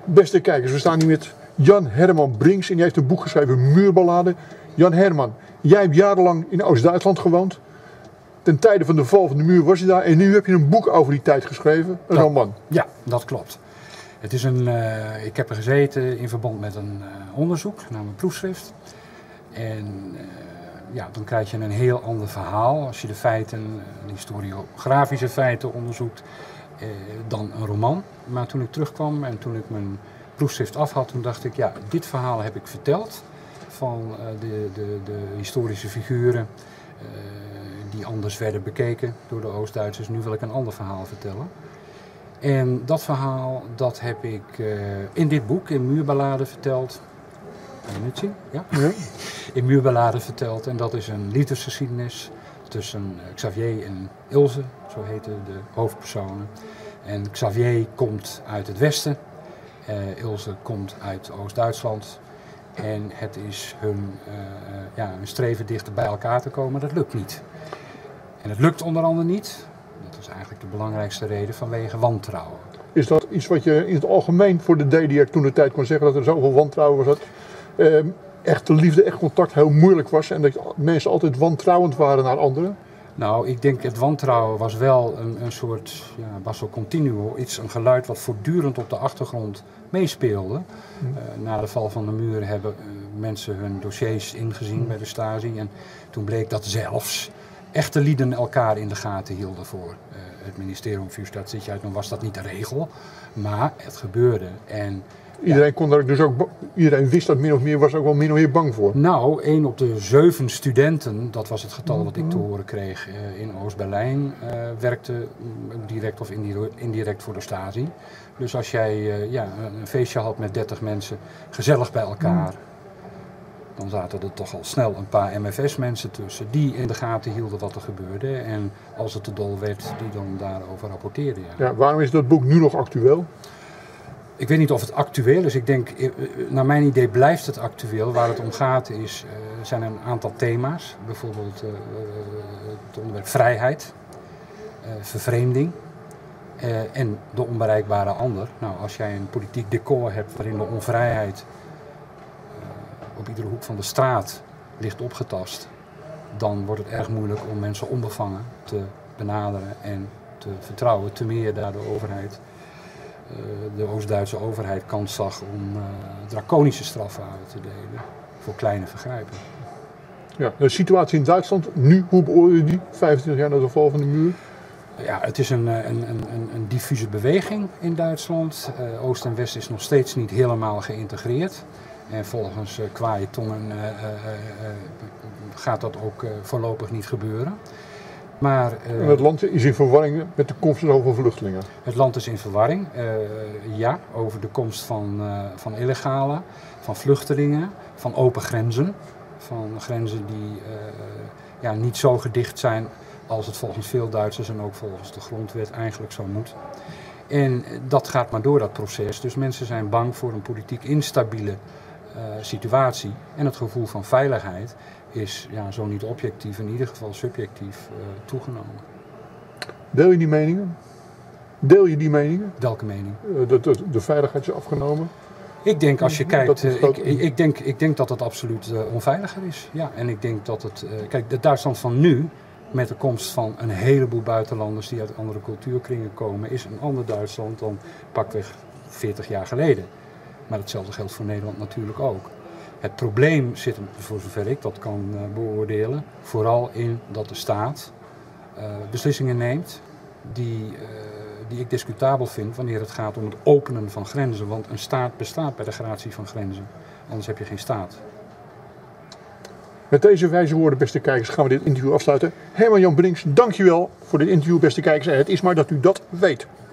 Beste kijkers, we staan hier met Jan Herman Brinks en die heeft een boek geschreven, Muurballade. Jan Herman, jij hebt jarenlang in Oost-Duitsland gewoond. Ten tijde van de val van de muur was je daar en nu heb je een boek over die tijd geschreven, een roman. Ja, dat klopt. Het is ik heb er gezeten in verband met een onderzoek, namelijk een proefschrift. En dan krijg je een heel ander verhaal als je de feiten, de historiografische feiten onderzoekt, dan een roman. Maar toen ik terugkwam en toen ik mijn proefschrift af had, toen dacht ik, ja, dit verhaal heb ik verteld van de historische figuren die anders werden bekeken door de Oost-Duitsers. Nu wil ik een ander verhaal vertellen. En dat verhaal, dat heb ik in dit boek, in Muurballade, verteld. Kan je het zien? Ja? Ja. In Muurballade verteld. En dat is een liefdesgeschiedenis tussen Xavier en Ilse, zo heten de hoofdpersonen. En Xavier komt uit het westen, Ilse komt uit Oost-Duitsland. En het is hun streven dichter bij elkaar te komen, dat lukt niet. En het lukt onder andere niet, dat is eigenlijk de belangrijkste reden, vanwege wantrouwen. Is dat iets wat je in het algemeen voor de DDR toen de tijd kon zeggen, dat er zoveel wantrouwen was, dat echte liefde, echt contact heel moeilijk was en dat mensen altijd wantrouwend waren naar anderen? Nou, ik denk het wantrouwen was wel een soort basso continuo, een geluid wat voortdurend op de achtergrond meespeelde. Na de val van de muur hebben mensen hun dossiers ingezien bij de Stasi en toen bleek dat zelfs echte lieden elkaar in de gaten hielden voor het ministerie van Justitie. Dan was dat niet de regel, maar het gebeurde. En iedereen kon daar dus ook, iedereen wist dat min of meer, was er ook wel min of meer bang voor. Nou, 1 op de 7 studenten, dat was het getal wat ik te horen kreeg in Oost-Berlijn, werkte direct of indirect voor de Stasi. Dus als jij een feestje had met 30 mensen, gezellig bij elkaar, dan zaten er toch al snel een paar MFS-mensen tussen die in de gaten hielden wat er gebeurde. En als het te dol werd, die dan daarover rapporteerden. Ja, waarom is dat boek nu nog actueel? Ik weet niet of het actueel is. Ik denk, naar mijn idee blijft het actueel. Waar het om gaat zijn een aantal thema's. Bijvoorbeeld het onderwerp vrijheid, vervreemding en de onbereikbare ander. Nou, als jij een politiek decor hebt waarin de onvrijheid op iedere hoek van de straat ligt opgetast, dan wordt het erg moeilijk om mensen onbevangen te benaderen en te vertrouwen. Te meer daar de overheid, de Oost-Duitse overheid, kans zag om draconische straffen uit te delen voor kleine vergrijpen. Ja, de situatie in Duitsland nu, hoe beoordeel je die 25 jaar na de val van de muur? Ja, het is een diffuse beweging in Duitsland. Oost en West is nog steeds niet helemaal geïntegreerd. En volgens kwaaie tongen gaat dat ook voorlopig niet gebeuren. Maar, en het land is in verwarring met de komst van zoveel vluchtelingen? Het land is in verwarring, over de komst van illegalen, van vluchtelingen, van open grenzen. Van grenzen die niet zo gedicht zijn als het volgens veel Duitsers en ook volgens de grondwet eigenlijk zo moet. En dat gaat maar door, dat proces. Dus mensen zijn bang voor een politiek instabiele situatie. En het gevoel van veiligheid is zo niet objectief, in ieder geval subjectief toegenomen. Deel je die meningen? Deel je die meningen? Welke mening? De veiligheid is afgenomen? Ik denk, als je kijkt, ik denk dat het absoluut onveiliger is. Ja, en ik denk dat het, kijk, het Duitsland van nu, met de komst van een heleboel buitenlanders die uit andere cultuurkringen komen, is een ander Duitsland dan pakweg 40 jaar geleden. Maar hetzelfde geldt voor Nederland natuurlijk ook. Het probleem zit, voor zover ik dat kan beoordelen, vooral in dat de staat beslissingen neemt die ik discutabel vind wanneer het gaat om het openen van grenzen. Want een staat bestaat bij de gratie van grenzen, anders heb je geen staat. Met deze wijze woorden, beste kijkers, gaan we dit interview afsluiten. Herman Jan Brinks, dankjewel voor dit interview, beste kijkers. En het is maar dat u dat weet.